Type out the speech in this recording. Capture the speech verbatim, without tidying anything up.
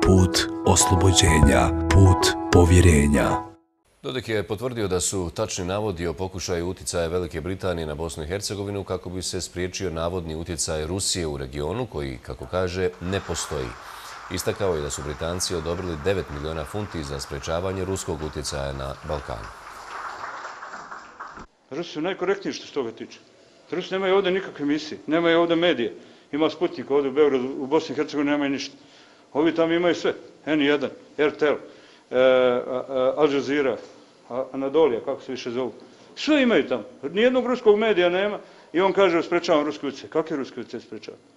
put oslobođenja, put povjerenja. Dodik je potvrdio da su tačni navodi o pokušaju utjecaja Velike Britanije na Bosnu i Hercegovinu kako bi se spriječio navodni utjecaj Rusije u regionu koji, kako kaže, ne postoji. Istakao je da su Britanci odobrili devet miliona funti za sprečavanje ruskog utjecaja na Balkanu. Rusi su najkorektniji što se toga tiče. Rusi nemaju ovdje nikakve misije, nemaju ovdje medije. Ima Sputnik ovdje u Beogradu, u Bosni i Hercegovini nemaju ništa. Ovi tamo imaju sve. N jedan, R T L, Al Jazeera, Anadolija, kako se više zovu. Sve imaju tamo. Nijednog ruskog medija nema i on kaže sprečavam ruski utjecaj. Kakvi ruski utjecaj sprečava?